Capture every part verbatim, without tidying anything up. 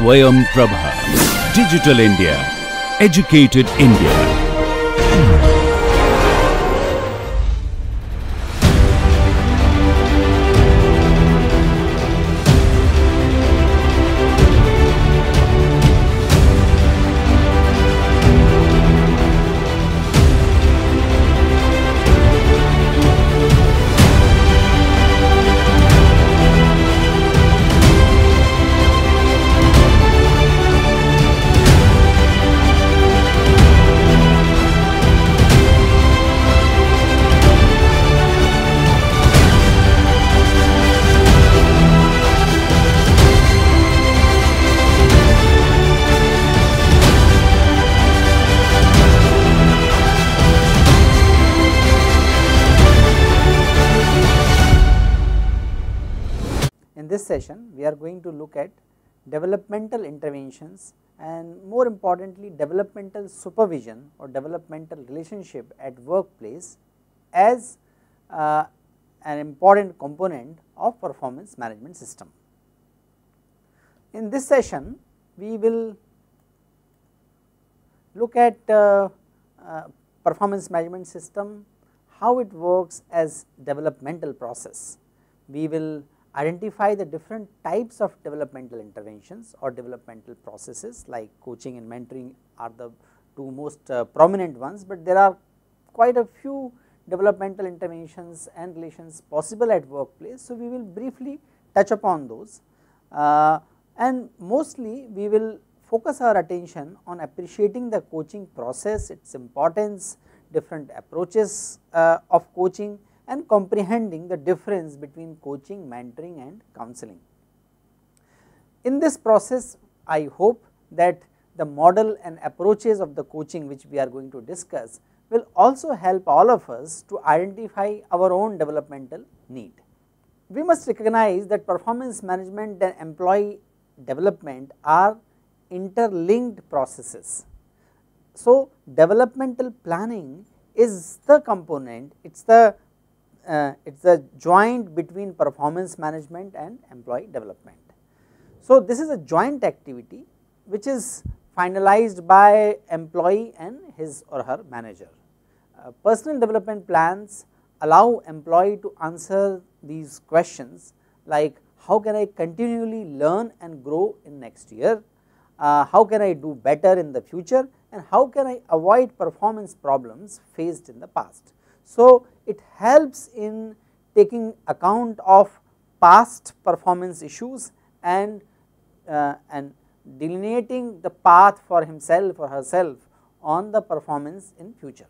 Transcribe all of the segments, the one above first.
Swayam Prabha. Digital India. Educated India. In this session, we are going to look at developmental interventions and more importantly developmental supervision or developmental relationship at workplace as uh, an important component of performance management system. In this session, we will look at uh, uh, performance management system, how it works as developmental process. We will identify the different types of developmental interventions or developmental processes like coaching and mentoring are the two most uh, prominent ones, but there are quite a few developmental interventions and relations possible at workplace. So, we will briefly touch upon those uh, and mostly we will focus our attention on appreciating the coaching process, its importance, different approaches uh, of coaching and comprehending the difference between coaching, mentoring and counseling. In this process, I hope that the model and approaches of the coaching which we are going to discuss will also help all of us to identify our own developmental need. We must recognize that performance management and employee development are interlinked processes. So, developmental planning is the component, it is the Uh, it is a joint between performance management and employee development. So, this is a joint activity which is finalized by employee and his or her manager. Uh, personal development plans allow employee to answer these questions like how can I continually learn and grow in next year, uh, how can I do better in the future, and how can I avoid performance problems faced in the past. So, it helps in taking account of past performance issues and, uh, and delineating the path for himself or herself on the performance in future.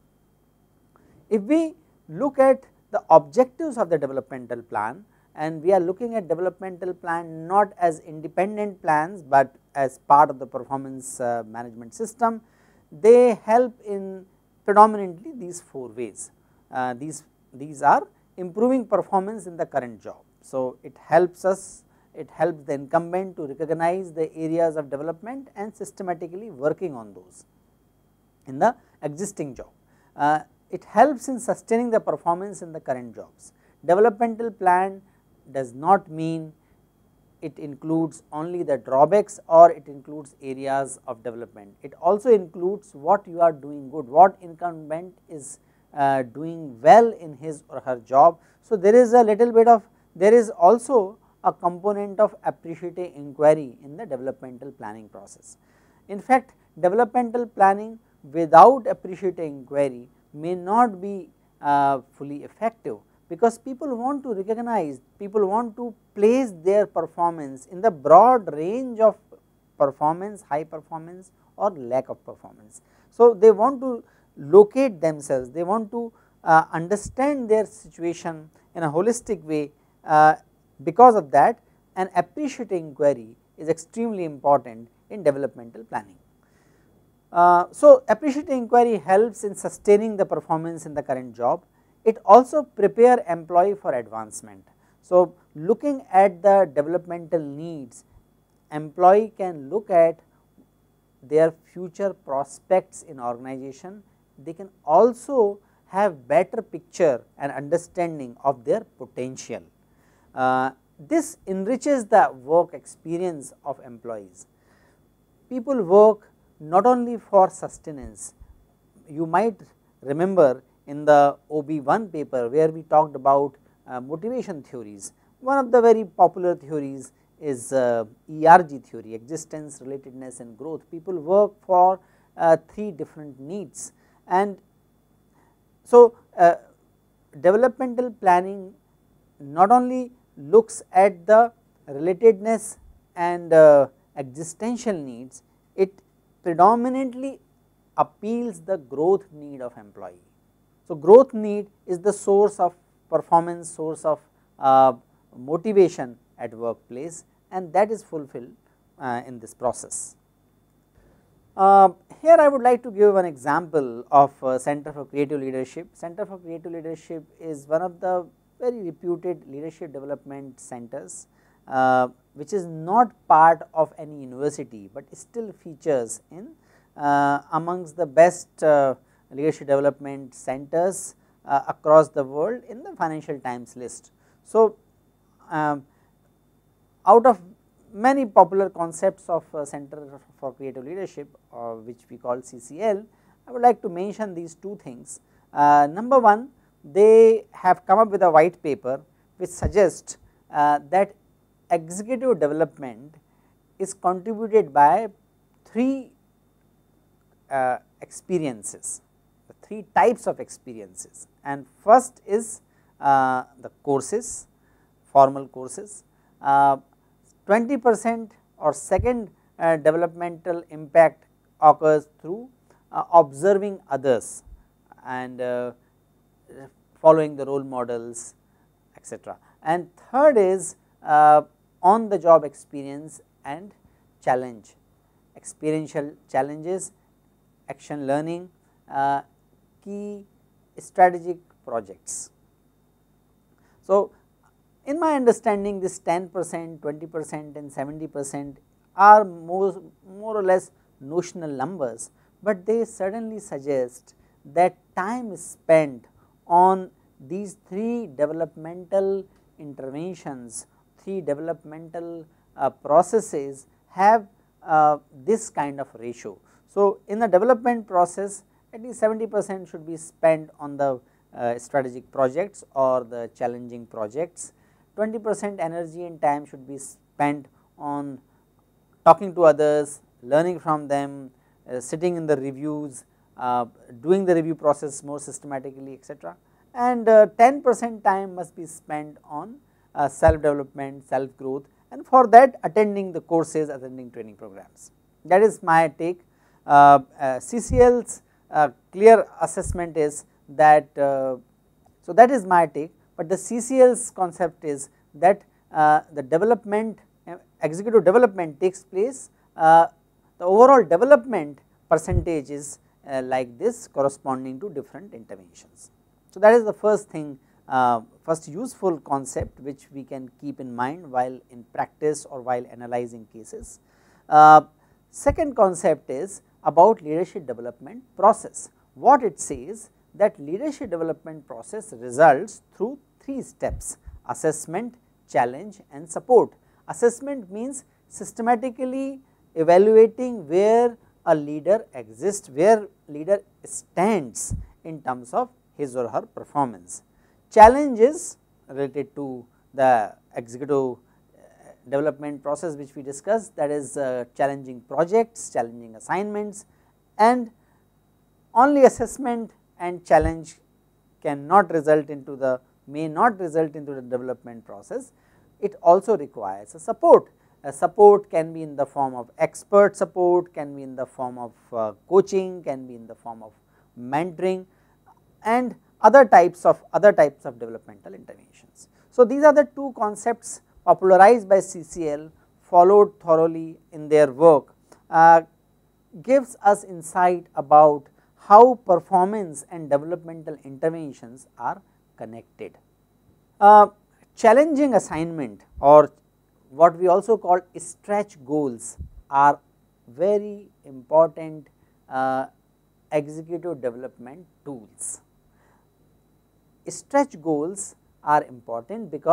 If we look at the objectives of the developmental plan, and we are looking at developmental plan not as independent plans, but as part of the performance uh, management system, they help in predominantly these four ways. Uh, these, these are improving performance in the current job. So, it helps us, it helps the incumbent to recognize the areas of development and systematically working on those in the existing job. Uh, it helps in sustaining the performance in the current jobs. Developmental plan does not mean it includes only the drawbacks or it includes areas of development. It also includes what you are doing good, what incumbent is Uh, doing well in his or her job. So, there is a little bit of, there is also a component of appreciative inquiry in the developmental planning process. In fact, developmental planning without appreciative inquiry may not be uh, fully effective, because people want to recognize, people want to place their performance in the broad range of performance, high performance or lack of performance. So, they want to locate themselves, they want to uh, understand their situation in a holistic way. Uh, because of that, an appreciative inquiry is extremely important in developmental planning. Uh, so, appreciative inquiry helps in sustaining the performance in the current job. It also prepare employee for advancement. So, looking at the developmental needs, employee can look at their future prospects in organization. They can also have better picture and understanding of their potential. Uh, this enriches the work experience of employees. People work not only for sustenance. You might remember in the O B one paper where we talked about uh, motivation theories. One of the very popular theories is uh, E R G theory, existence, relatedness and growth. People work for uh, three different needs, and so uh, developmental planning not only looks at the relatedness and uh, existential needs, it predominantly appeals the growth need of employee. So, growth need is the source of performance, source of uh, motivation at workplace, and that is fulfilled uh, in this process. Uh, here I would like to give an example of uh, Center for Creative Leadership. Center for Creative Leadership is one of the very reputed leadership development centers, uh, which is not part of any university, but still features in uh, amongst the best uh, leadership development centers uh, across the world in the Financial Times list. So, um, out of many popular concepts of uh, Center for Creative Leadership, uh, which we call C C L, I would like to mention these two things. Uh, number one, they have come up with a white paper which suggests uh, that executive development is contributed by three uh, experiences, three types of experiences, and first is uh, the courses, formal courses. Uh, twenty percent or second uh, developmental impact occurs through uh, observing others and uh, following the role models, et cetera. And third is uh, on the job experience and challenge, experiential challenges, action learning, uh, key strategic projects. So, in my understanding, this ten percent, twenty percent and seventy percent are more, more or less notional numbers, but they certainly suggest that time is spent on these three developmental interventions, three developmental uh, processes have uh, this kind of ratio. So, in the development process, at least seventy percent should be spent on the uh, strategic projects or the challenging projects, twenty percent energy and time should be spent on talking to others, learning from them, uh, sitting in the reviews, uh, doing the review process more systematically, et cetera. And uh, ten percent time must be spent on uh, self development, self growth, and for that attending the courses, attending training programs. That is my take. Uh, uh, C C L's uh, clear assessment is that, uh, so that is my take, but the C C L's concept is that uh, the development, uh, executive development takes place, uh, the overall development percentage is uh, like this corresponding to different interventions. So, that is the first thing, uh, first useful concept which we can keep in mind while in practice or while analyzing cases. Uh, second concept is about leadership development process. What it says that leadership development process results through three steps: assessment, challenge and support. Assessment means systematically evaluating where a leader exists, where leader stands in terms of his or her performance. Challenge is related to the executive development process which we discussed, that is uh, challenging projects, challenging assignments, and only assessment and challenge cannot result into the, may not result into the development process. It also requires a support. A support can be in the form of expert support, can be in the form of uh, coaching, can be in the form of mentoring and other types of other types of developmental interventions. So, these are the two concepts popularized by C C L, followed thoroughly in their work, uh, gives us insight about how performance and developmental interventions are connected. Uh, challenging assignment or what we also call stretch goals are very important uh, executive development tools. Stretch goals are important because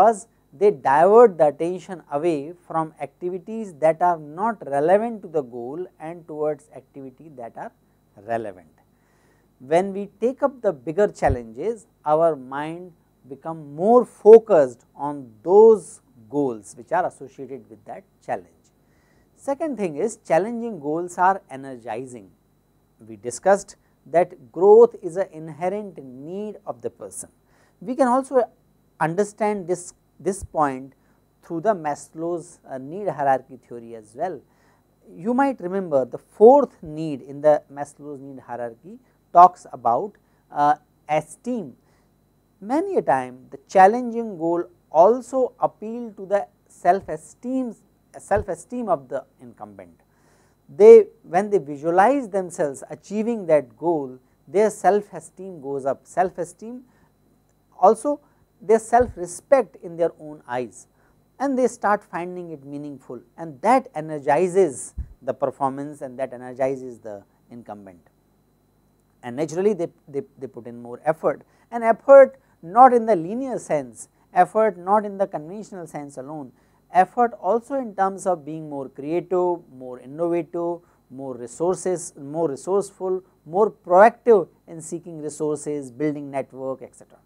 they divert the attention away from activities that are not relevant to the goal and towards activities that are relevant. When we take up the bigger challenges, our mind become more focused on those goals which are associated with that challenge. Second thing is, challenging goals are energizing. We discussed that growth is an inherent need of the person. We can also understand this, this point through the Maslow's uh, need hierarchy theory as well. You might remember the fourth need in the Maslow's need hierarchy talks about uh, esteem. Many a time the challenging goal also appeal to the self esteem self esteem of the incumbent. They, when they visualize themselves achieving that goal, their self esteem goes up, self esteem, also their self respect in their own eyes, and they start finding it meaningful, and that energizes the performance and that energizes the incumbent, and naturally they, they, they put in more effort, and effort not in the linear sense, effort not in the conventional sense alone, effort also in terms of being more creative, more innovative, more resources, more resourceful, more proactive in seeking resources, building network, et cetera.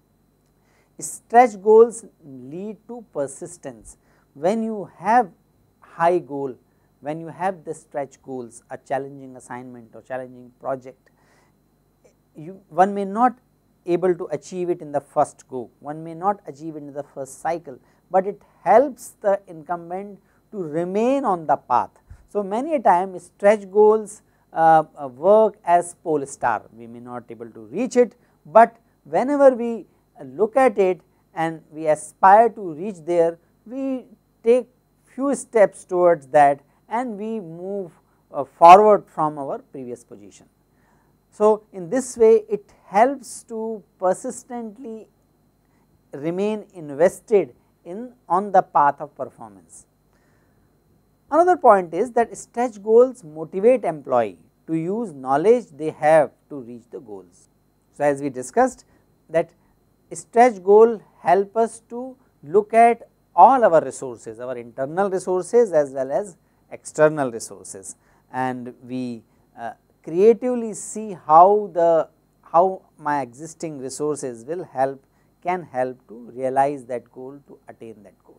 Stretch goals lead to persistence. When you have high goal, when you have the stretch goals, a challenging assignment or challenging project, you, one may not able to achieve it in the first go, one may not achieve it in the first cycle, but it helps the incumbent to remain on the path. So, many a time stretch goals uh, uh, work as pole star, we may not able to reach it, but whenever we look at it and we aspire to reach there, we take few steps towards that and we move uh, forward from our previous position. So, in this way it helps to persistently remain invested in on the path of performance. Another point is that stretch goals motivate employee to use knowledge they have to reach the goals. So, as we discussed that stretch goal help us to look at all our resources, our internal resources as well as external resources, and we uh, creatively see how the how my existing resources will help can help to realize that goal, to attain that goal.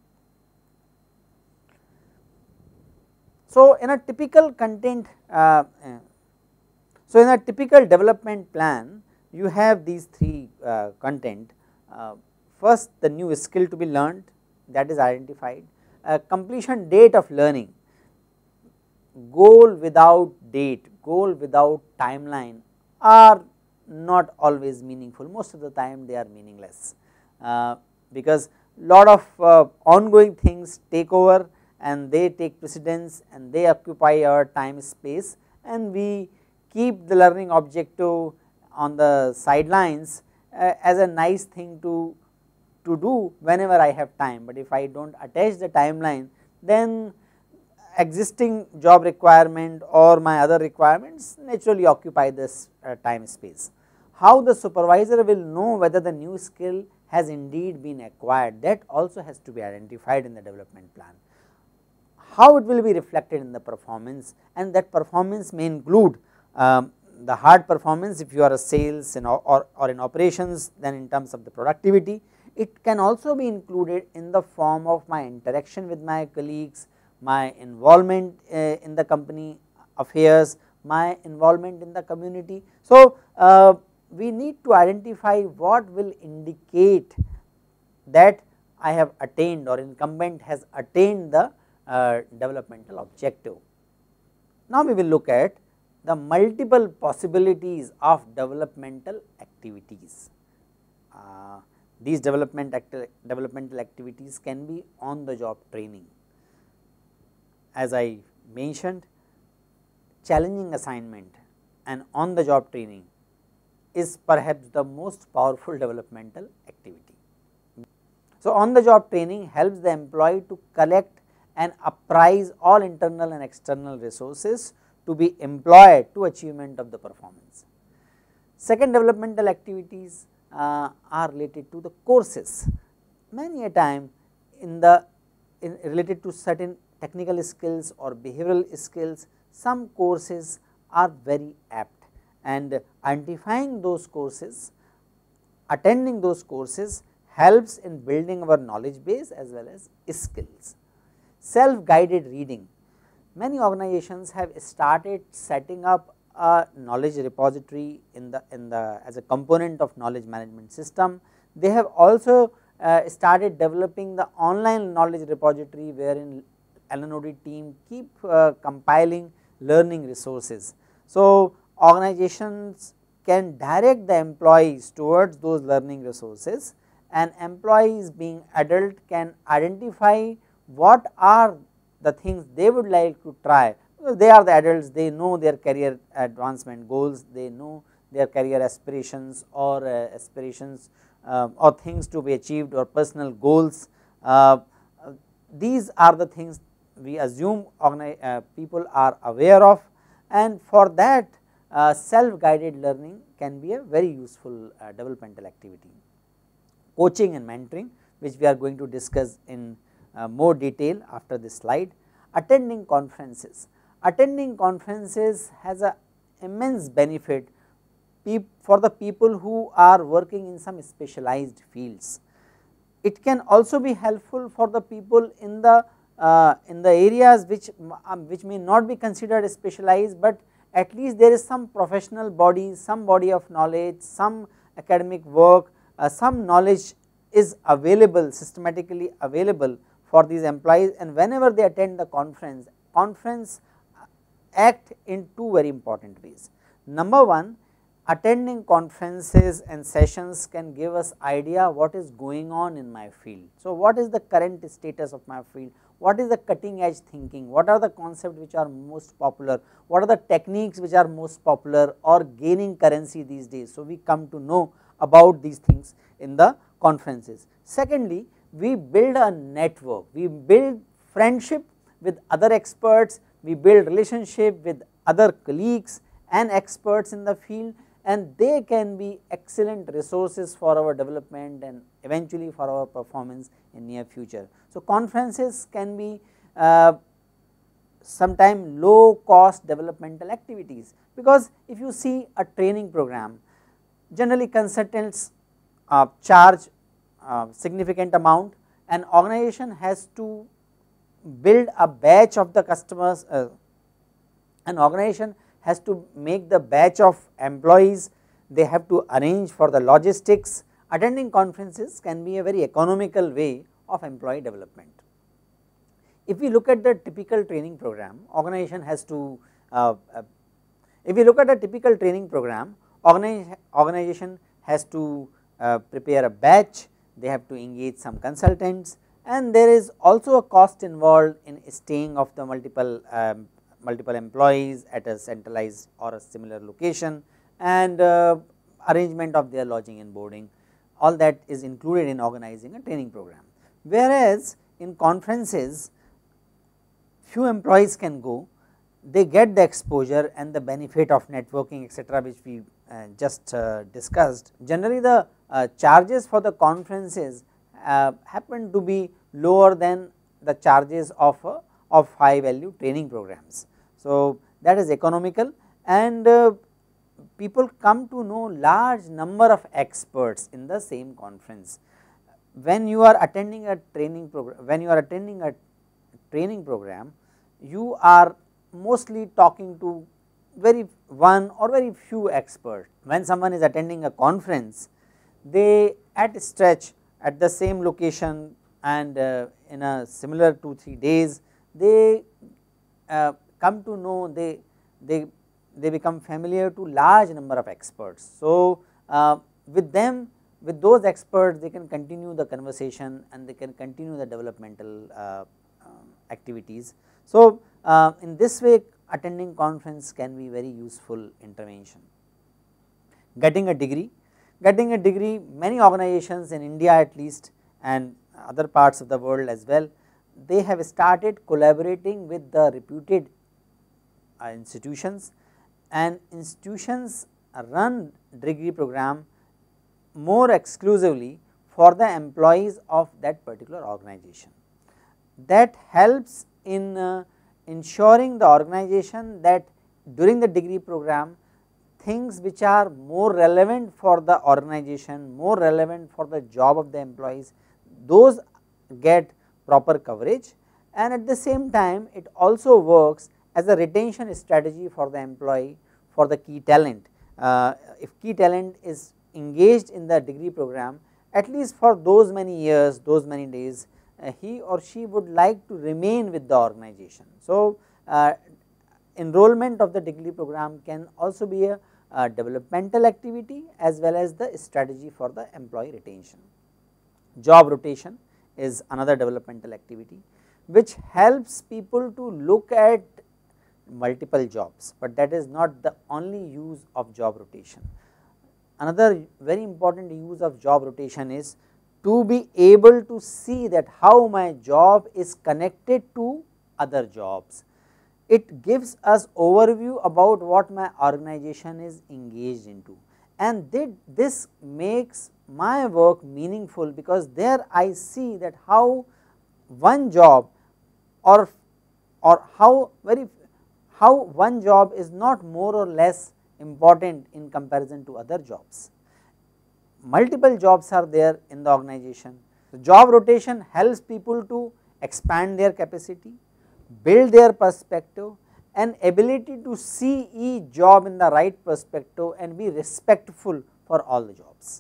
So, in a typical content, uh, uh, so in a typical development plan, you have these three uh, content. Uh, first, the new skill to be learned, that is identified, uh, completion date of learning, goal without date, goal without timeline are not always meaningful, most of the time they are meaningless, uh, because lot of uh, ongoing things take over and they take precedence and they occupy our time space, and we keep the learning objective on the sidelines uh, as a nice thing to, to do whenever I have time, but if I do not attach the timeline, then existing job requirement or my other requirements naturally occupy this uh, time space. How the supervisor will know whether the new skill has indeed been acquired, that also has to be identified in the development plan. How it will be reflected in the performance, and that performance may include um, the hard performance if you are a sales in or, or, or in operations, then in terms of the productivity. It can also be included in the form of my interaction with my colleagues, my involvement uh, in the company affairs, my involvement in the community. So, uh, we need to identify what will indicate that I have attained or incumbent has attained the uh, developmental objective. Now, we will look at the multiple possibilities of developmental activities. Uh, these development acti developmental activities can be on the job training. As I mentioned, challenging assignment and on the job training is perhaps the most powerful developmental activity. So, on the job training helps the employee to collect and apprise all internal and external resources to be employed to achievement of the performance. Second developmental activities uh, are related to the courses. many a time in the in related to certain technical skills or behavioral skills, some courses are very apt, and identifying those courses, attending those courses helps in building our knowledge base as well as skills. Self guided reading, many organizations have started setting up a knowledge repository in the in the as a component of knowledge management system. They have also uh, started developing the online knowledge repository, wherein L N O D team keep uh, compiling learning resources. So, organizations can direct the employees towards those learning resources, and employees being adult can identify what are the things they would like to try, because they are the adults, they know their career advancement goals, they know their career aspirations or uh, aspirations uh, or things to be achieved or personal goals. Uh, uh, these are the things we assume uh, people are aware of, and for that uh, self guided learning can be a very useful uh, developmental activity. Coaching and mentoring, which we are going to discuss in uh, more detail after this slide. Attending conferences, attending conferences has a immense benefit for the people who are working in some specialized fields. It can also be helpful for the people in the uh, in the areas which um, which may not be considered specialized, but at least there is some professional body, some body of knowledge, some academic work, uh, some knowledge is available, systematically available for these employees, and whenever they attend the conference, conference act in two very important ways. Number one, attending conferences and sessions can give us idea what is going on in my field. So, what is the current status of my field, what is the cutting edge thinking, what are the concepts which are most popular, what are the techniques which are most popular or gaining currency these days. So, we come to know about these things in the conferences. Secondly, we build a network, we build friendship with other experts, we build relationship with other colleagues and experts in the field, and they can be excellent resources for our development and eventually for our performance in near future. So, conferences can be uh, sometime low cost developmental activities, because if you see a training program, generally consultants uh, charge uh, significant amount, an organization has to build a batch of the customers, uh, an organization has to make the batch of employees, they have to arrange for the logistics. Attending conferences can be a very economical way of employee development. If we look at the typical training program, organization has to, uh, uh, if we look at a typical training program, organi organization has to uh, prepare a batch, they have to engage some consultants, and there is also a cost involved in staying of the multiple um, multiple employees at a centralized or a similar location, and uh, arrangement of their lodging and boarding, all that is included in organizing a training program. Whereas, in conferences few employees can go, they get the exposure and the benefit of networking etcetera, which we uh, just uh, discussed. Generally the uh, charges for the conferences uh, happen to be lower than the charges of uh, of high value training programs. So, that is economical, and uh, people come to know large number of experts in the same conference. When you are attending a training program, when you are attending a training program, you are mostly talking to very one or very few experts. When someone is attending a conference, they at stretch at the same location and uh, in a similar two three days, they uh, come to know, they they they become familiar to large number of experts. So, uh, with them, with those experts, they can continue the conversation and they can continue the developmental uh, um, activities. So, uh, in this way attending conference can be very useful intervention. Getting a degree, getting a degree, many organizations in India at least and other parts of the world as well, they have started collaborating with the reputed uh, institutions, and institutions run degree program more exclusively for the employees of that particular organization. That helps in uh, ensuring the organization that during the degree program things which are more relevant for the organization, more relevant for the job of the employees, those get proper coverage, and at the same time it also works as a retention strategy for the employee for the key talent. Uh, if key talent is engaged in the degree program, at least for those many years, those many days, uh, he or she would like to remain with the organization. So, uh, enrollment of the degree program can also be a uh, developmental activity as well as the strategy for the employee retention. Job rotation is another developmental activity which helps people to look at multiple jobs, but that is not the only use of job rotation. Another very important use of job rotation is to be able to see that how my job is connected to other jobs. It gives us overview about what my organization is engaged into, and this makes my work meaningful, because there I see that how one job or or how very how one job is not more or less important in comparison to other jobs. Multiple jobs are there in the organization. So, job rotation helps people to expand their capacity, build their perspective, and ability to see each job in the right perspective and be respectful for all the jobs.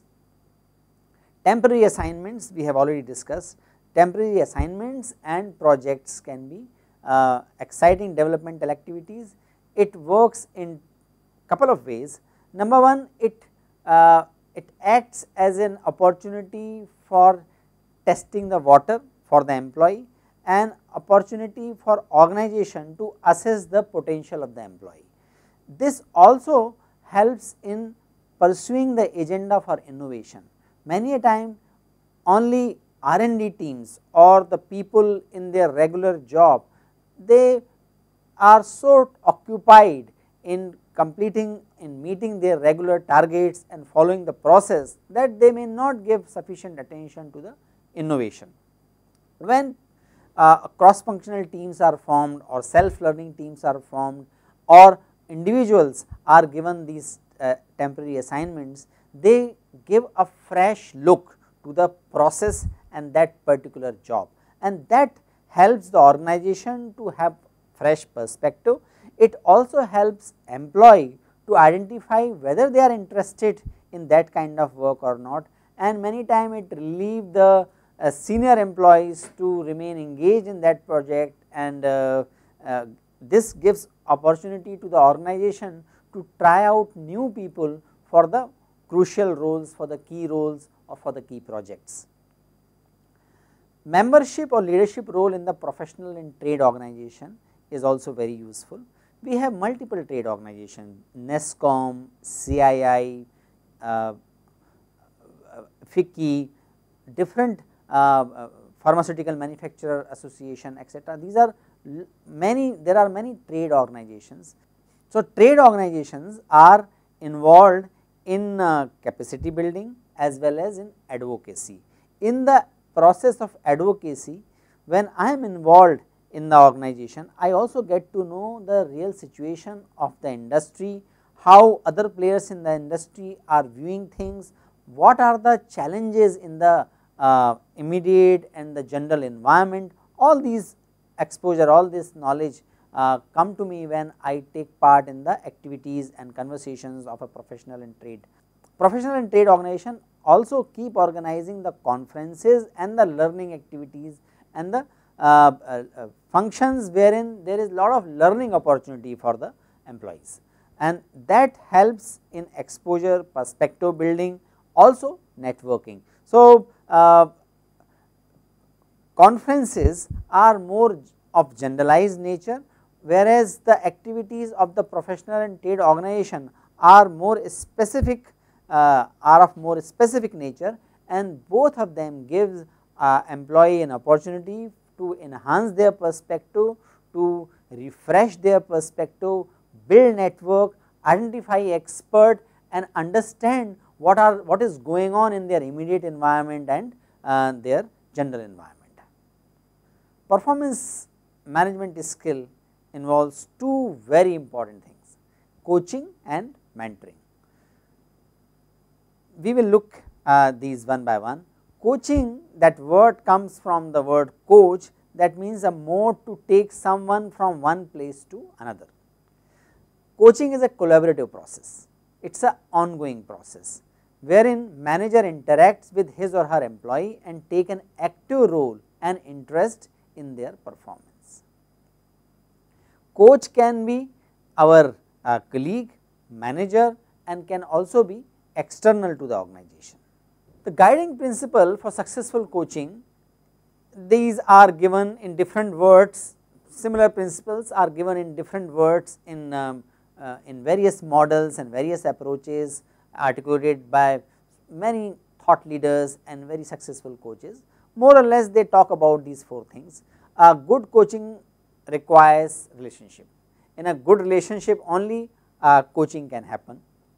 Temporary assignments we have already discussed. Temporary assignments and projects can be uh, exciting developmental activities. It works in couple of ways. Number one, it uh, it acts as an opportunity for testing the water for the employee, and opportunity for organization to assess the potential of the employee. This also helps in pursuing the agenda for innovation. Many a time only R and D teams or the people in their regular job, they are so occupied in completing in meeting their regular targets and following the process that they may not give sufficient attention to the innovation. When uh, cross functional teams are formed or self learning teams are formed or individuals are given these uh, temporary assignments, they give a fresh look to the process and that particular job, and that helps the organization to have fresh perspective. It also helps employee to identify whether they are interested in that kind of work or not, and many times it relieves the uh, senior employees to remain engaged in that project, and uh, uh, this gives opportunity to the organization to try out new people for the crucial roles, for the key roles or for the key projects. Membership or leadership role in the professional and trade organization is also very useful. We have multiple trade organizations, NESCOM, C I I, uh, FICCI, different uh, uh, pharmaceutical manufacturer association, et cetera. These are many, there are many trade organizations. So, trade organizations are involved in uh, capacity building as well as in advocacy. In the process of advocacy, when I am involved in the organization, I also get to know the real situation of the industry, how other players in the industry are viewing things, what are the challenges in the uh, immediate and the general environment. All these exposure, all this knowledge uh, come to me when I take part in the activities and conversations of a professional and trade. Professional and trade organization also keep organizing the conferences and the learning activities and the uh, uh, uh, functions wherein there is lot of learning opportunity for the employees, and that helps in exposure, perspective building, also networking. So, uh, conferences are more of generalized nature, whereas the activities of the professional and trade organization are more specific, uh, are of more specific nature, and both of them gives uh, employee an opportunity to enhance their perspective, to refresh their perspective, build network, identify expert and understand what are what is going on in their immediate environment and uh, their general environment. Performance management skill involves two very important things, coaching and mentoring. We will look uh, these one by one. Coaching, that word comes from the word coach, that means a mode to take someone from one place to another. Coaching is a collaborative process, it is a ongoing process, wherein manager interacts with his or her employee and take an active role and interest in their performance. Coach can be our uh, colleague, manager, and can also be external to the organization. The guiding principle for successful coaching, these are given in different words, similar principles are given in different words in, um, uh, in various models and various approaches articulated by many thought leaders and very successful coaches. More or less they talk about these four things. A good coaching requires relationship. In a good relationship only uh, coaching can happen.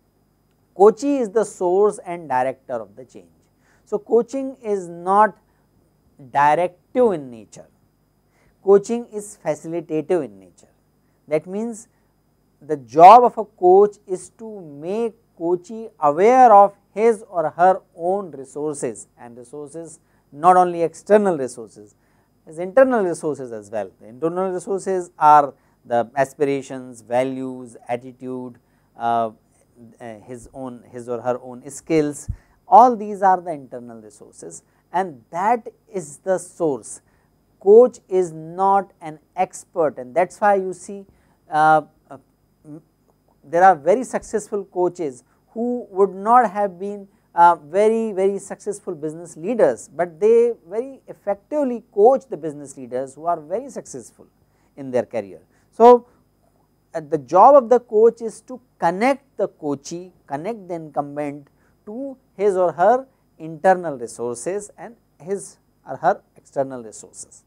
Coachee is the source and director of the change. So, coaching is not directive in nature, coaching is facilitative in nature. That means, the job of a coach is to make coachee aware of his or her own resources, and resources not only external resources, as internal resources as well. The internal resources are the aspirations, values, attitude, uh, his own his or her own skills, all these are the internal resources, and that is the source. Coach is not an expert, and that is why you see uh, uh, there are very successful coaches who would not have been uh, very very successful business leaders, but they very effectively coach the business leaders who are very successful in their career. So, uh, the job of the coach is to connect the coachee, connect the incumbent to his or her internal resources and his or her external resources.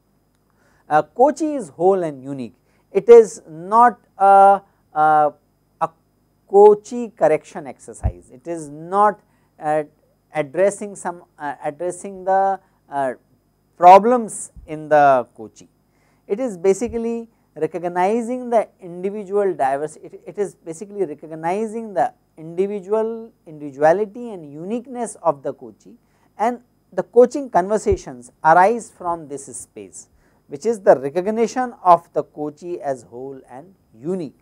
Uh, coachee is whole and unique. It is not a, a, a coachee correction exercise. It is not uh, addressing some uh, addressing the uh, problems in the coachee. It is basically recognizing the individual diversity. It, it is basically recognizing the individual individuality and uniqueness of the coachee, and the coaching conversations arise from this space, which is the recognition of the coachee as whole and unique.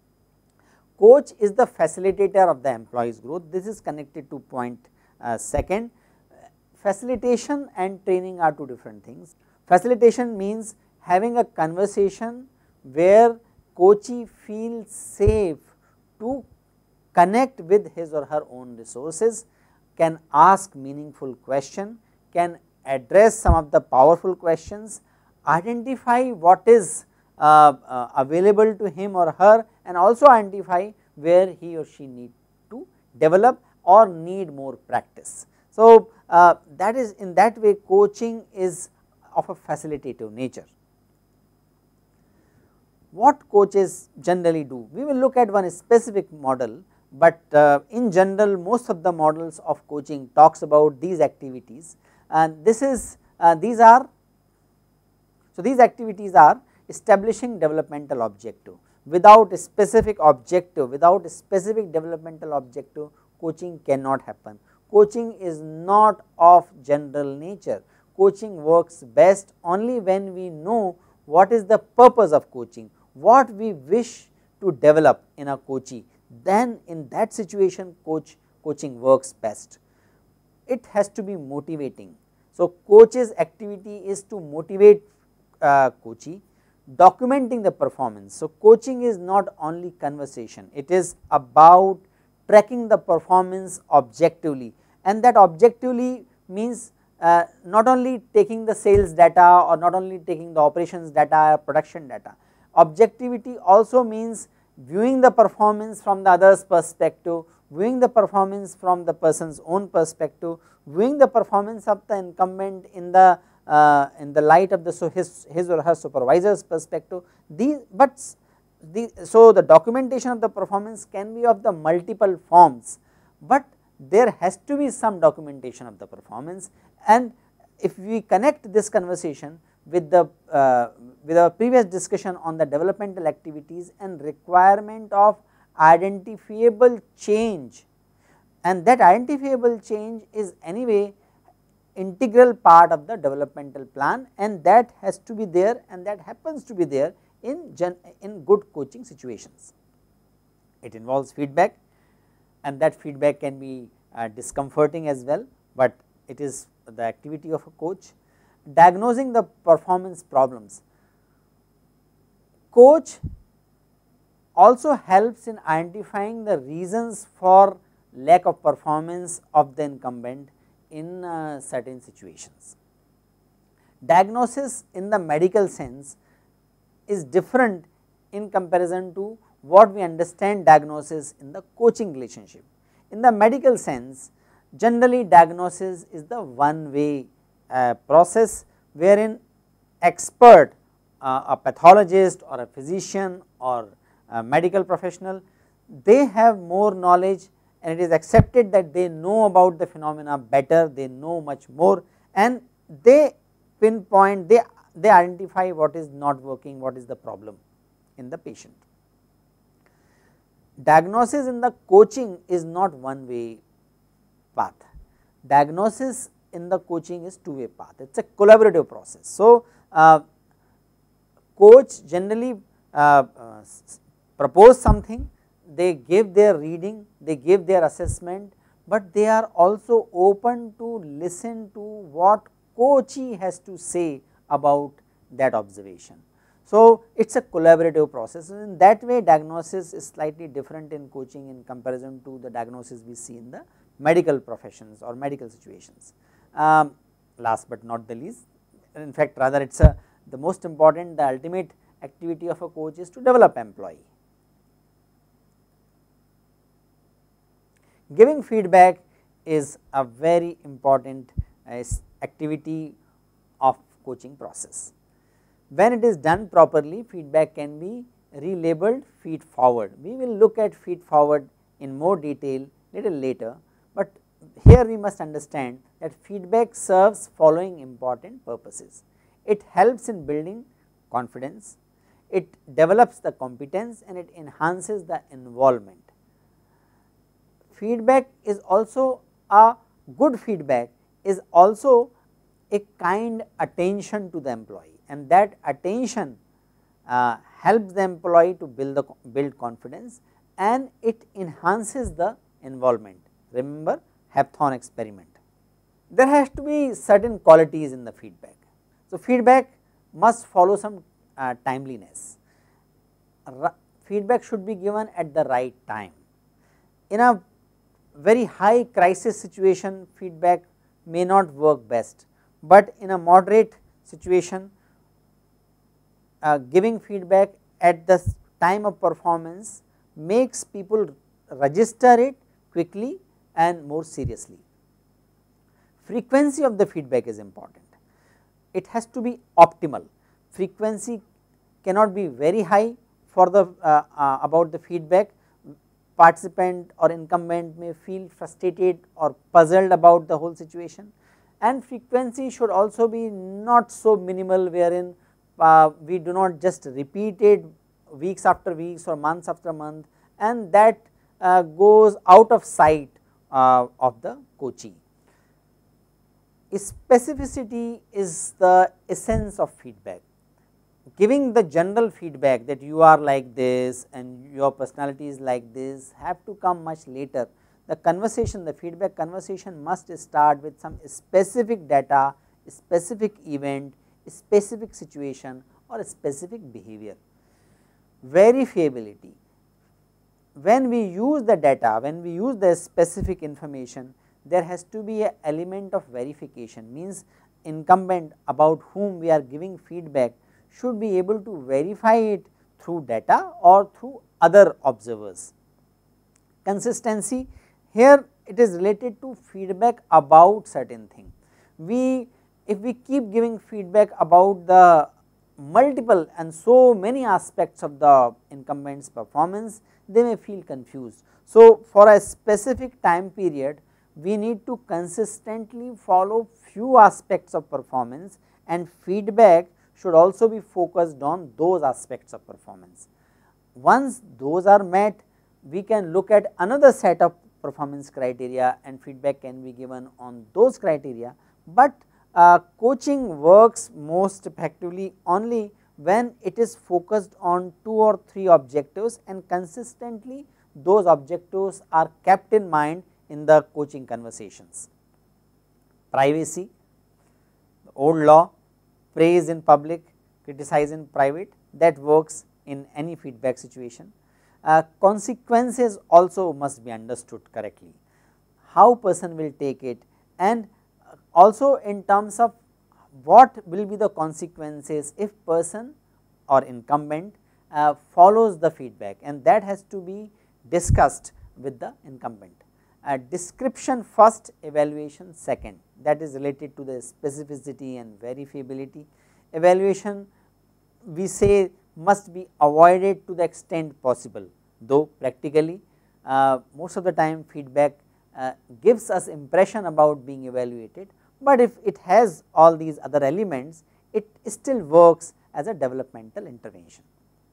Coach is the facilitator of the employee's growth. This is connected to point uh, second. Facilitation and training are two different things. Facilitation means having a conversation where coachee feels safe to connect with his or her own resources, can ask meaningful question, can address some of the powerful questions, identify what is uh, uh, available to him or her, and also identify where he or she need to develop or need more practice. So, uh, that is in that way coaching is of a facilitative nature. What coaches generally do? We will look at one specific model, but uh, in general most of the models of coaching talks about these activities, and this is uh, these are so these activities are establishing developmental objective. Without a specific objective, without a specific developmental objective, coaching cannot happen. Coaching is not of general nature. Coaching works best only when we know what is the purpose of coaching, what we wish to develop in a coachee. Then in that situation coach coaching works best. It has to be motivating. So, coach's activity is to motivate uh, coachee, documenting the performance. So, coaching is not only conversation, it is about tracking the performance objectively, and that objectively means uh, not only taking the sales data or not only taking the operations data or production data. Objectivity also means viewing the performance from the other's perspective, viewing the performance from the person's own perspective, viewing the performance of the incumbent in the uh, in the light of the so his, his or her supervisor's perspective. These, but the, so the documentation of the performance can be of the multiple forms, but there has to be some documentation of the performance. And if we connect this conversation with the uh, with our previous discussion on the developmental activities and requirement of identifiable change, and that identifiable change is anyway integral part of the developmental plan, and that has to be there, and that happens to be there in gen in good coaching situations. It involves feedback, and that feedback can be uh, discomforting as well, but it is the activity of a coach. Diagnosing the performance problems. Coach also helps in identifying the reasons for lack of performance of the incumbent in uh, certain situations. Diagnosis in the medical sense is different in comparison to what we understand diagnosis in the coaching relationship. In the medical sense, generally diagnosis is the one way uh, process wherein expert, uh, a pathologist or a physician or a medical professional, they have more knowledge, and it is accepted that they know about the phenomena better, they know much more, and they pinpoint, they, they identify what is not working, what is the problem in the patient. Diagnosis in the coaching is not one way path. Diagnosis in the coaching is two way path, it is a collaborative process. So, uh, coach generally uh, uh, propose something, they give their reading, they give their assessment, but they are also open to listen to what coachee has to say about that observation. So, it is a collaborative process, and in that way diagnosis is slightly different in coaching in comparison to the diagnosis we see in the medical professions or medical situations. Um, last but not the least, in fact rather it is a the most important, the ultimate activity of a coach is to develop employee. Giving feedback is a very important uh, activity of coaching process. When it is done properly, feedback can be relabeled feed forward. We will look at feed forward in more detail little later, but here we must understand that feedback serves following important purposes. It helps in building confidence, it develops the competence, and it enhances the involvement. Feedback is also a good feedback is also a kind attention to the employee, and that attention uh, helps the employee to build the build confidence, and it enhances the involvement. Remember Hawthorne experiment. There has to be certain qualities in the feedback. So, feedback must follow some uh, timeliness. R feedback should be given at the right time. In a very high crisis situation, feedback may not work best, but in a moderate situation, uh, giving feedback at the time of performance makes people register it quickly and more seriously. Frequency of the feedback is important. It has to be optimal. Frequency cannot be very high for the uh, uh, about the feedback. Participant or incumbent may feel frustrated or puzzled about the whole situation, and frequency should also be not so minimal wherein uh, we do not just repeat it weeks after weeks or months after month, and that uh, goes out of sight uh, of the coachee. Specificity is the essence of feedback. Giving the general feedback that you are like this and your personality is like this have to come much later. The conversation, the feedback conversation must start with some specific data, specific event, specific situation or a specific behavior. Verifiability. When we use the data, when we use the specific information, there has to be an element of verification, means incumbent about whom we are giving feedback should be able to verify it through data or through other observers. Consistency, here it is related to feedback about certain thing. We, if we keep giving feedback about the multiple and so many aspects of the incumbent's performance, they may feel confused. So, for a specific time period, we need to consistently follow few aspects of performance, and feedback should also be focused on those aspects of performance. Once those are met, we can look at another set of performance criteria and feedback can be given on those criteria, but uh, coaching works most effectively only when it is focused on two or three objectives and consistently those objectives are kept in mind in the coaching conversations. Privacy, the old law, praise in public, criticize in private, that works in any feedback situation. Uh, consequences also must be understood correctly, how person will take it, and also in terms of what will be the consequences if person or incumbent uh, follows the feedback, and that has to be discussed with the incumbent. Uh, description first, evaluation second, that is related to the specificity and verifiability. Evaluation we say must be avoided to the extent possible, though practically uh, most of the time feedback uh, gives us impression about being evaluated, but if it has all these other elements, it still works as a developmental intervention.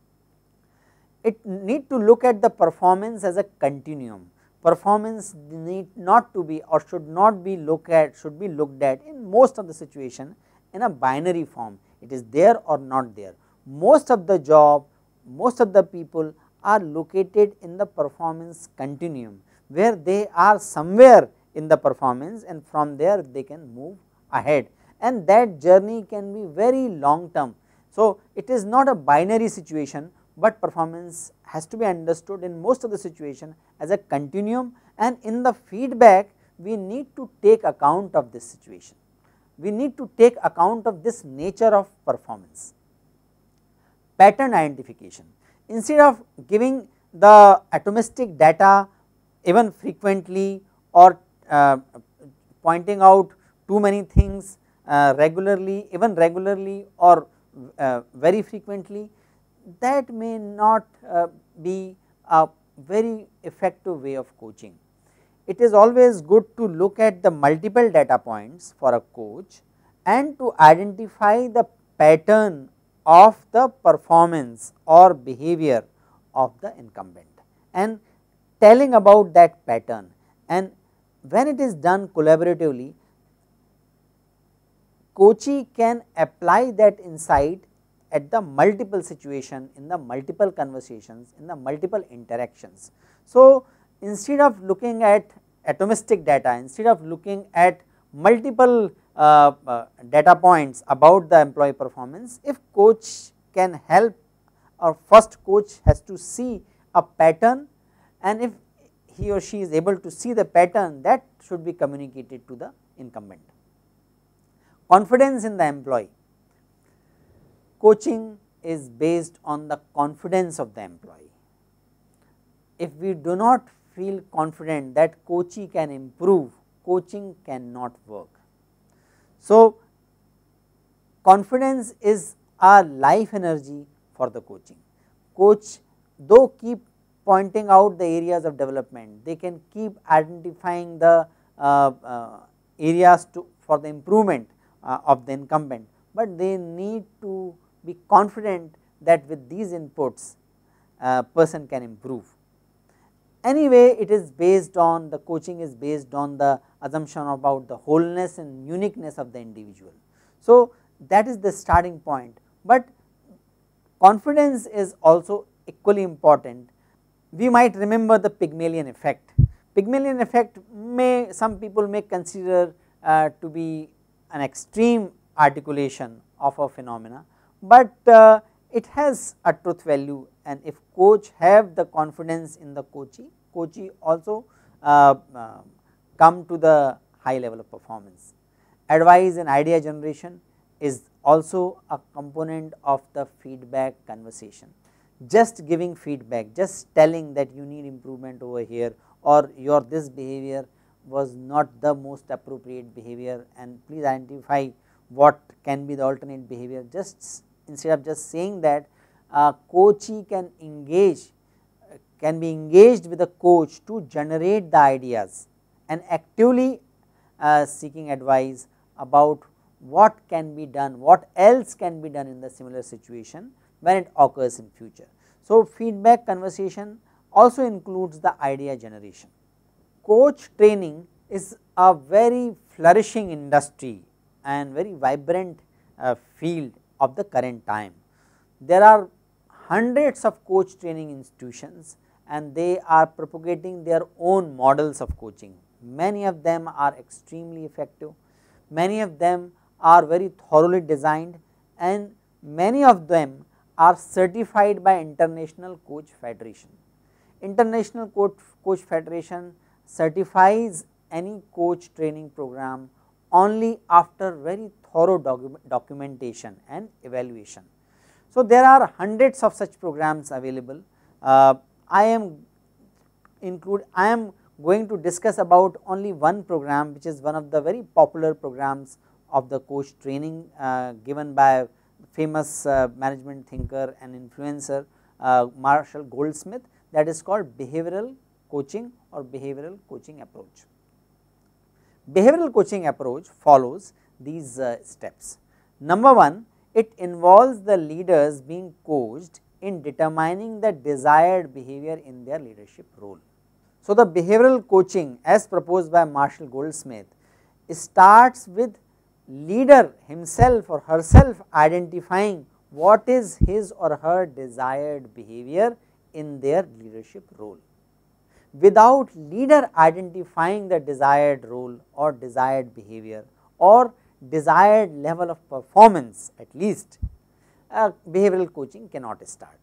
It need to look at the performance as a continuum. Performance need not to be or should not be looked at, should be looked at in most of the situation in a binary form, it is there or not there. Most of the job, most of the people are located in the performance continuum, where they are somewhere in the performance and from there they can move ahead, and that journey can be very long term. So, it is not a binary situation, but performance has to be understood in most of the situation as a continuum, and in the feedback we need to take account of this situation, we need to take account of this nature of performance. Pattern identification, instead of giving the atomistic data even frequently or uh, pointing out too many things uh, regularly, even regularly or uh, very frequently, that may not uh, be a very effective way of coaching. It is always good to look at the multiple data points for a coach and to identify the pattern of the performance or behavior of the incumbent and telling about that pattern, and when it is done collaboratively, coachee can apply that insight at the multiple situation, in the multiple conversations, in the multiple interactions. So, instead of looking at atomistic data, instead of looking at multiple uh, uh, data points about the employee performance, if coach can help, or first coach has to see a pattern, and if he or she is able to see the pattern, that should be communicated to the incumbent. Confidence in the employee, coaching is based on the confidence of the employee. If we do not feel confident that coachee can improve, coaching cannot work. So, confidence is our life energy for the coaching. Coach though keep pointing out the areas of development, they can keep identifying the uh, uh, areas to for the improvement uh, of the incumbent, but they need to be confident that with these inputs uh, person can improve. Anyway, it is based on the coaching is based on the assumption about the wholeness and uniqueness of the individual. So, that is the starting point, but confidence is also equally important. We might remember the Pygmalion effect. Pygmalion effect may some people may consider uh, to be an extreme articulation of a phenomena, but uh, it has a truth value, and if coach have the confidence in the coachee, coachee also uh, uh, come to the high level of performance. Advice and idea generation is also a component of the feedback conversation. Just giving feedback, just telling that you need improvement over here, or your this behavior was not the most appropriate behavior, and please identify what can be the alternate behavior. Just instead of just saying that, uh, coachee can engage, uh, can be engaged with the coach to generate the ideas and actively uh, seeking advice about what can be done, what else can be done in the similar situation when it occurs in future. So, feedback conversation also includes the idea generation. Coach training is a very flourishing industry and very vibrant uh, field of the current time. There are hundreds of coach training institutions and they are propagating their own models of coaching. Many of them are extremely effective, many of them are very thoroughly designed, and many of them are certified by International Coach Federation. International Coach, Coach Federation certifies any coach training program only after very thorough docu documentation and evaluation. So, there are hundreds of such programs available. Uh, I am include I am going to discuss about only one program, which is one of the very popular programs of the coach training uh, given by famous uh, management thinker and influencer uh, Marshall Goldsmith, that is called behavioral coaching or behavioral coaching approach. Behavioral coaching approach follows these uh, steps. Number one, it involves the leaders being coached in determining the desired behavior in their leadership role. So, the behavioral coaching as proposed by Marshall Goldsmith starts with leader himself or herself identifying what is his or her desired behavior in their leadership role. Without leader identifying the desired role or desired behavior or desired level of performance, at least uh, behavioral coaching cannot start.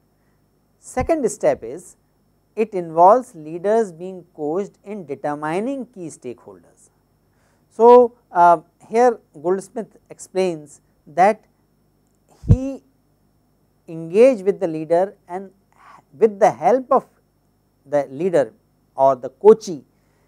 Second step is it involves leaders being coached in determining key stakeholders. So, uh, here Goldsmith explains that he engaged with the leader and with the help of the leader or the coachee,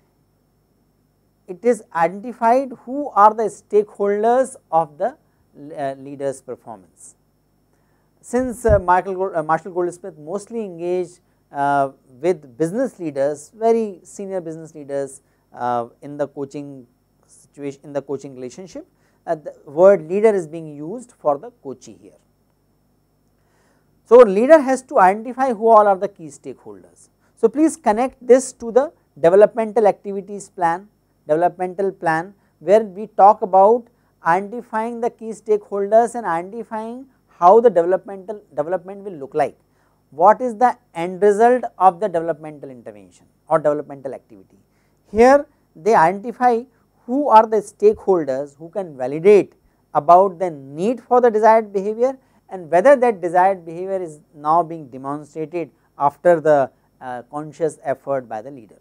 it is identified who are the stakeholders of the uh, leader's performance. Since uh, Michael, uh, Marshall Goldsmith mostly engaged uh, with business leaders, very senior business leaders uh, in the coaching situation, in the coaching relationship, uh, the word leader is being used for the coachee here. So, leader has to identify who all are the key stakeholders. So, please connect this to the developmental activities plan, developmental plan, where we talk about identifying the key stakeholders and identifying how the developmental development will look like. What is the end result of the developmental intervention or developmental activity? Here they identify who are the stakeholders who can validate about the need for the desired behavior and whether that desired behavior is now being demonstrated after the uh, conscious effort by the leader.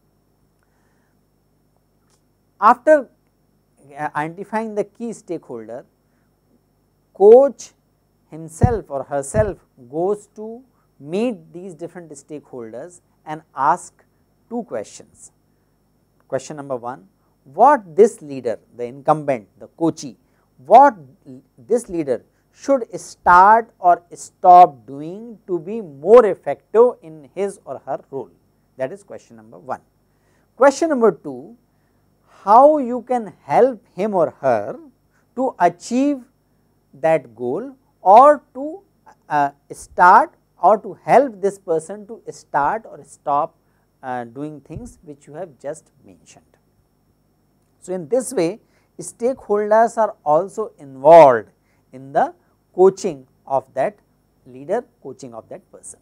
After identifying the key stakeholder, coach himself or herself goes to meet these different stakeholders and ask two questions. Question number one, what this leader, the incumbent, the coachee, what this leader should start or stop doing to be more effective in his or her role. That is question number one. Question number two, how you can help him or her to achieve that goal or to uh, start or to help this person to start or stop uh, doing things which you have just mentioned. So, in this way stakeholders are also involved in the coaching of that leader, coaching of that person.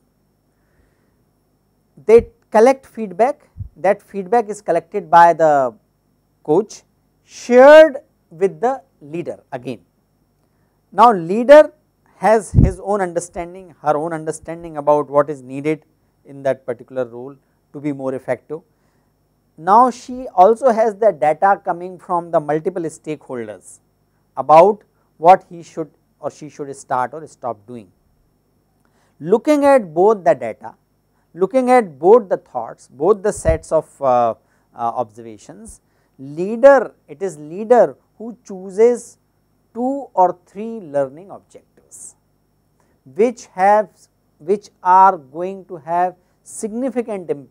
They collect feedback, that feedback is collected by the coach, shared with the leader again. Now, leader has his own understanding, her own understanding about what is needed in that particular role to be more effective. Now, she also has the data coming from the multiple stakeholders about what he should or she should start or stop doing. Looking at both the data, looking at both the thoughts, both the sets of uh, uh, observations, leader, it is leader who chooses two or three learning objectives which have which are going to have significant impact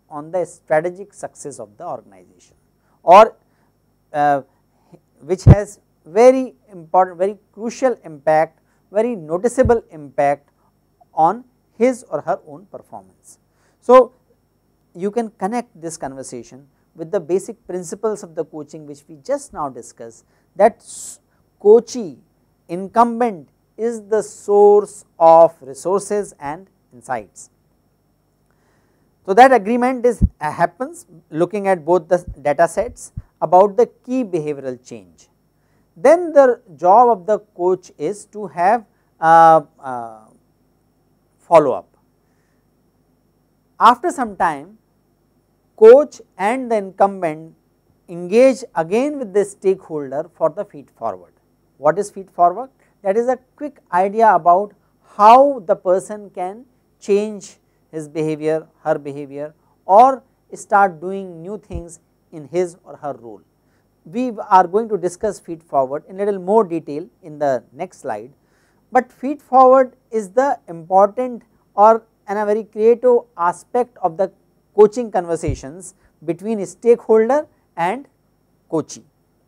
on the strategic success of the organization, or uh, which has very important, very crucial impact, very noticeable impact on his or her own performance. So, you can connect this conversation with the basic principles of the coaching which we just now discussed, that coachee, incumbent, is the source of resources and insights. So, that agreement is uh, happens looking at both the data sets about the key behavioral change. Then the job of the coach is to have uh, uh, follow up. After some time, coach and the incumbent engage again with the stakeholder for the feed forward. What is feed forward? That is a quick idea about how the person can change his behavior, her behavior, or start doing new things in his or her role. We are going to discuss feed forward in little more detail in the next slide, but feed forward is the important or and a very creative aspect of the coaching conversations between a stakeholder and coachee.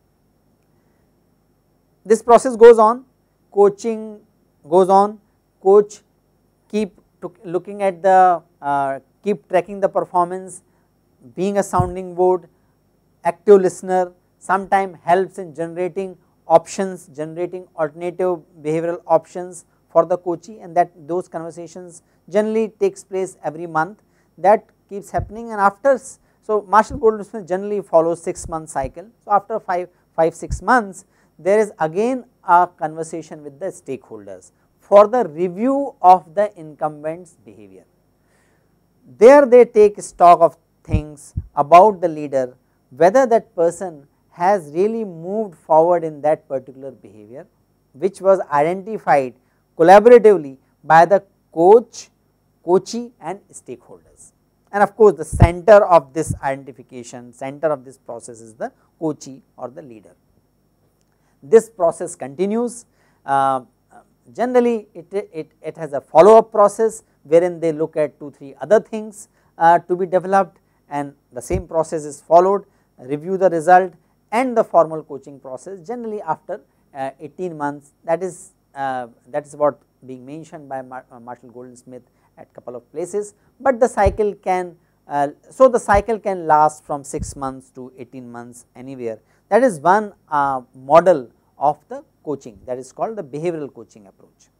This process goes on, coaching goes on, coach keep looking at the uh, keep tracking the performance, being a sounding board, active listener, sometimes helps in generating options, generating alternative behavioral options for the coachee, and that those conversations generally takes place every month. That keeps happening, and after, so Marshall Goldsmith generally follows six month cycle. So, after five, five six months there is again a conversation with the stakeholders for the review of the incumbent's behavior. There they take stock of things about the leader, whether that person has really moved forward in that particular behavior which was identified collaboratively by the coach, coachee and stakeholders. And of course, the center of this identification, center of this process is the coachee or the leader. This process continues. Uh, generally, it, it, it has a follow up process wherein they look at two, three other things uh, to be developed, and the same process is followed, review the result, and the formal coaching process generally after uh, eighteen months. That is uh, that is what being mentioned by Mar uh, Marshall Goldsmith at couple of places, but the cycle can uh, so the cycle can last from six months to eighteen months anywhere. That is one uh, model of the coaching, that is called the behavioral coaching approach.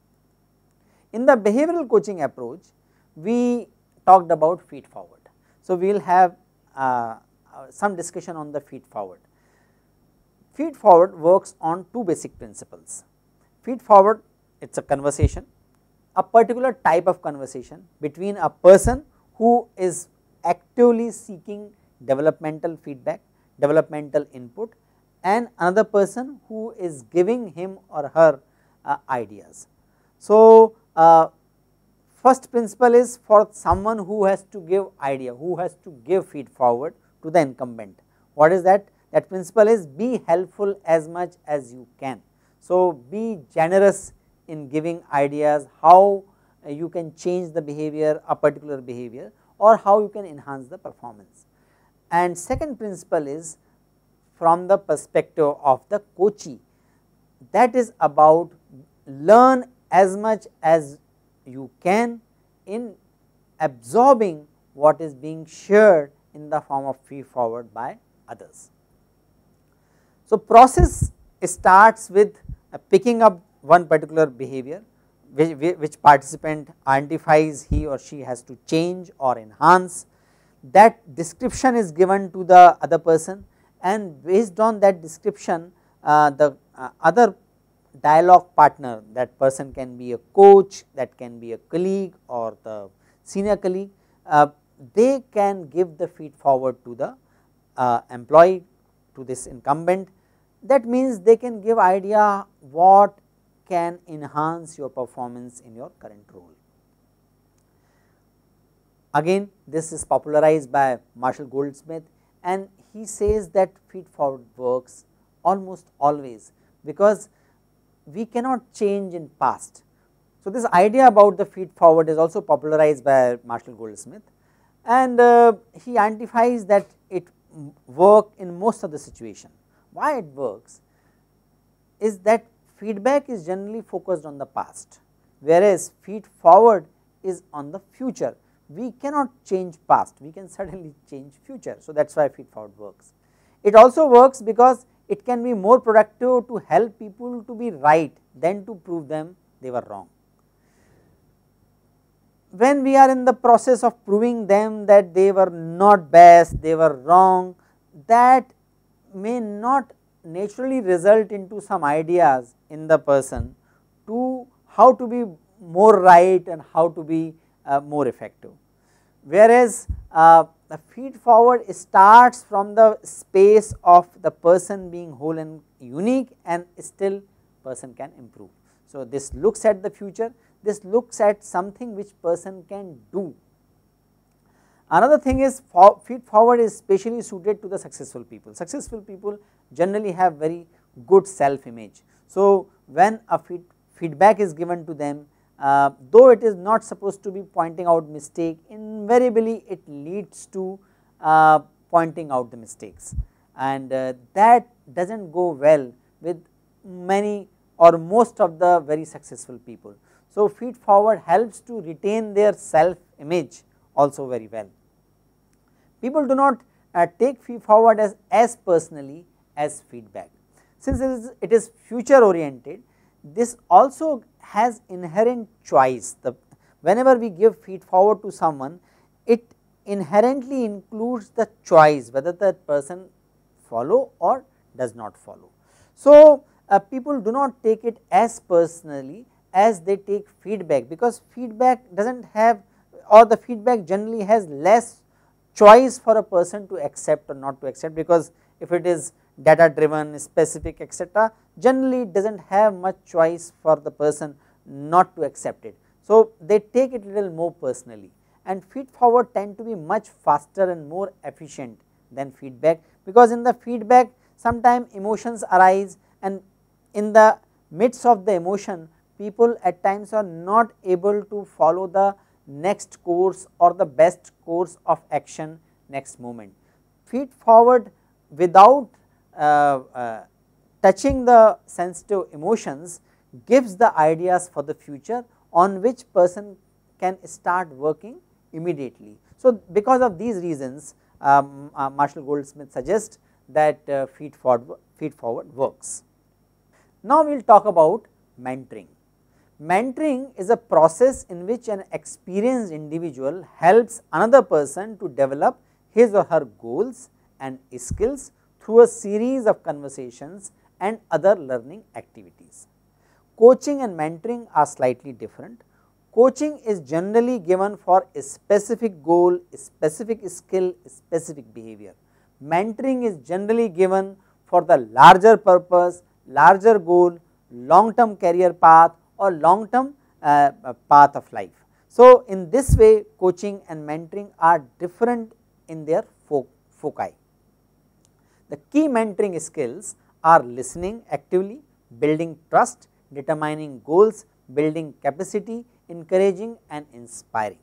In the behavioral coaching approach, we talked about feed forward. So, we will have uh, some discussion on the feed forward. Feed forward works on two basic principles. Feed forward, it is a conversation, a particular type of conversation between a person who is actively seeking developmental feedback, developmental input, and another person who is giving him or her uh, ideas. So, uh, first principle is for someone who has to give idea, who has to give feed forward to the incumbent. What is that? That principle is be helpful as much as you can. So, be generous in giving ideas how you can change the behavior, a particular behavior, or how you can enhance the performance. And second principle is from the perspective of the coachee, that is about learn as much as you can in absorbing what is being shared in the form of feed forward by others. So, process starts with uh, picking up one particular behavior which, which participant identifies he or she has to change or enhance. That description is given to the other person, and based on that description uh, the uh, other dialogue partner, that person can be a coach, that can be a colleague or the senior colleague, uh, they can give the feed forward to the uh, employee, to this incumbent. That means they can give idea what can enhance your performance in your current role. Again, this is popularized by Marshall Goldsmith, and he says that feed forward works almost always because we cannot change in past. So, this idea about the feed forward is also popularized by Marshall Goldsmith, and uh, he identifies that it work in most of the situation. Why it works is that feedback is generally focused on the past, whereas feed forward is on the future. We cannot change past, we can certainly change future. So, that is why feed forward works. It also works because it can be more productive to help people to be right than to prove them they were wrong. When we are in the process of proving them that they were not best, they were wrong, that may not naturally result into some ideas in the person to how to be more right and how to be uh, more effective. Whereas, uh, the feed forward starts from the space of the person being whole and unique, and still person can improve. So, this looks at the future, this looks at something which person can do. Another thing is for feed forward is specially suited to the successful people. Successful people generally have very good self image. So, when a feed, feedback is given to them, uh, though it is not supposed to be pointing out mistake, invariably it leads to uh, pointing out the mistakes, and uh, that does not go well with many or most of the very successful people. So, feed forward helps to retain their self image also very well. People do not uh, take feed forward as, as personally as feedback. Since it is, it is future oriented, this also has inherent choice. The, whenever we give feed forward to someone, it inherently includes the choice whether that person follow or does not follow. So, uh, people do not take it as personally as they take feedback, because feedback does not have, or the feedback generally has less choice for a person to accept or not to accept, because if it is data driven, specific, etc., generally it does not have much choice for the person not to accept it. So, they take it little more personally, and feed forward tend to be much faster and more efficient than feedback, because in the feedback sometimes emotions arise, and in the midst of the emotion people at times are not able to follow the next course or the best course of action next moment. Feed forward without uh, uh, touching the sensitive emotions gives the ideas for the future on which person can start working immediately. So, because of these reasons, um, uh, Marshall Goldsmith suggests that uh, feed forward, feed forward works. Now, we will talk about mentoring. Mentoring is a process in which an experienced individual helps another person to develop his or her goals and skills through a series of conversations and other learning activities. Coaching and mentoring are slightly different. Coaching is generally given for a specific goal, a specific skill, a specific behavior. Mentoring is generally given for the larger purpose, larger goal, long term career path, or long term uh, path of life. So, in this way coaching and mentoring are different in their fo foci. The key mentoring skills are listening actively, building trust, determining goals, building capacity, encouraging and inspiring.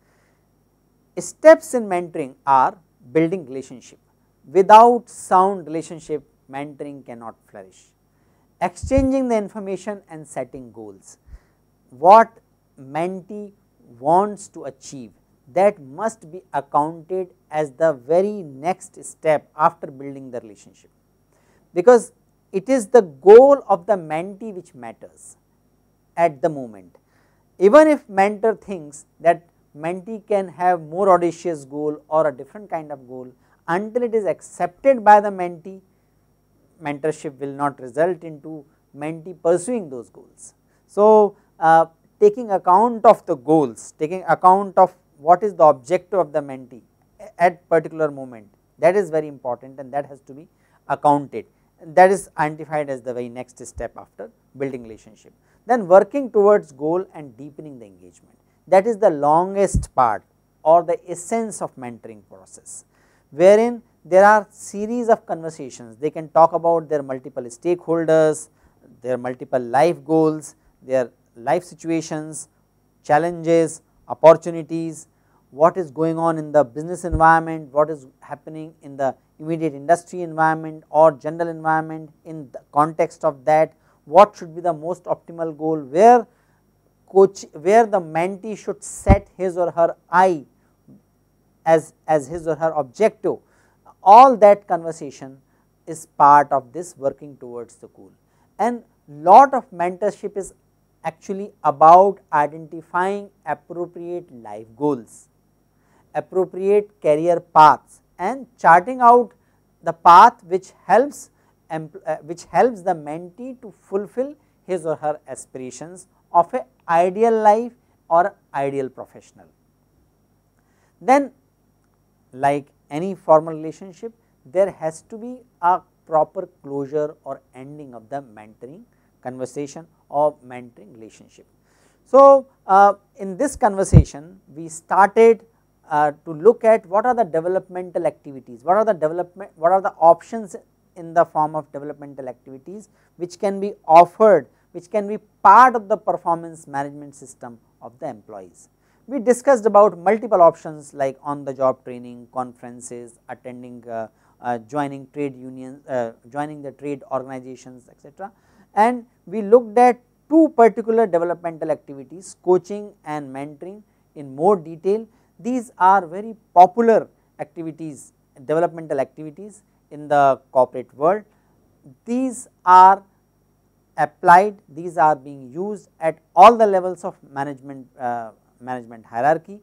Steps in mentoring are building relationship. Without sound relationship, mentoring cannot flourish. Exchanging the information and setting goals. What mentee wants to achieve, that must be accounted as the very next step after building the relationship, because it is the goal of the mentee which matters at the moment. Even if mentor thinks that mentee can have more audacious goal or a different kind of goal, until it is accepted by the mentee, mentorship will not result into mentee pursuing those goals. So, uh, taking account of the goals, taking account of what is the objective of the mentee at particular moment, that is very important, and that has to be accounted, and that is identified as the very next step after building relationship. Then working towards goal and deepening the engagement, that is the longest part or the essence of mentoring process, wherein there are series of conversations. They can talk about their multiple stakeholders, their multiple life goals, their life situations, challenges, opportunities, what is going on in the business environment, what is happening in the immediate industry environment or general environment. In the context of that, what should be the most optimal goal, where coach, where the mentee should set his or her eye as, as his or her objective. All that conversation is part of this working towards the goal, and lot of mentorship is actually about identifying appropriate life goals, appropriate career paths, and charting out the path which helps uh, which helps the mentee to fulfill his or her aspirations of a ideal life or ideal professional. Then, like any formal relationship, there has to be a proper closure or ending of the mentoring conversation or mentoring relationship. So, uh, in this conversation we started uh, to look at what are the developmental activities, what are the development, what are the options in the form of developmental activities which can be offered, which can be part of the performance management system of the employees. We discussed about multiple options like on the job training, conferences, attending, uh, uh, joining trade unions, uh, joining the trade organizations, et cetera. And we looked at two particular developmental activities, coaching and mentoring, in more detail. These are very popular activities, developmental activities in the corporate world. These are applied, these are being used at all the levels of management uh, management hierarchy.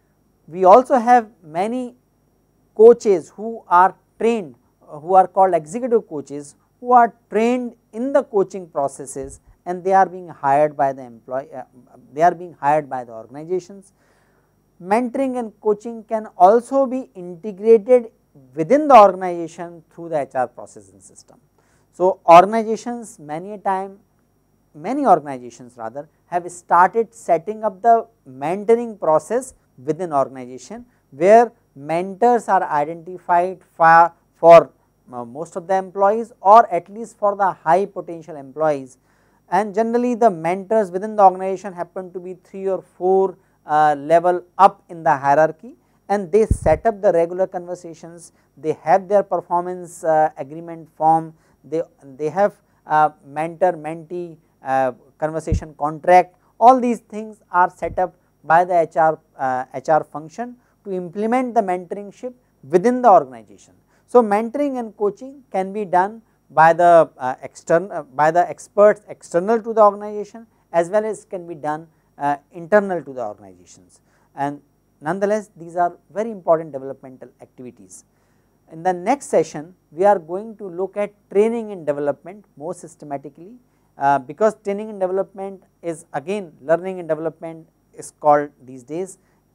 We also have many coaches who are trained, uh, who are called executive coaches, who are trained in the coaching processes, and they are being hired by the employee, uh, they are being hired by the organizations. Mentoring and coaching can also be integrated within the organization through the H R processing system. So, organizations many a time, many organizations rather have started setting up the mentoring process within organization, where mentors are identified for, for uh, most of the employees, or at least for the high potential employees, and generally the mentors within the organization happen to be three or four uh, level up in the hierarchy, and they set up the regular conversations, they have their performance uh, agreement form, they, they have uh, mentor mentee uh, conversation contract. All these things are set up by the H R, uh, H R function to implement the mentoringship within the organization. So, mentoring and coaching can be done by the uh, external uh, by the experts external to the organization, as well as can be done uh, internal to the organizations, and nonetheless these are very important developmental activities. In the next session we are going to look at training and development more systematically, uh, because training and development is again learning and development is called these days,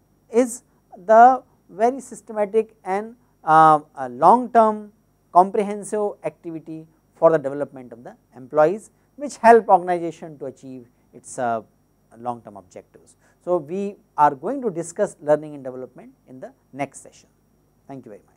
is the very systematic and uh, long term comprehensive activity for the development of the employees, which help organization to achieve its uh, long term objectives. So, we are going to discuss learning and development in the next session. Thank you very much.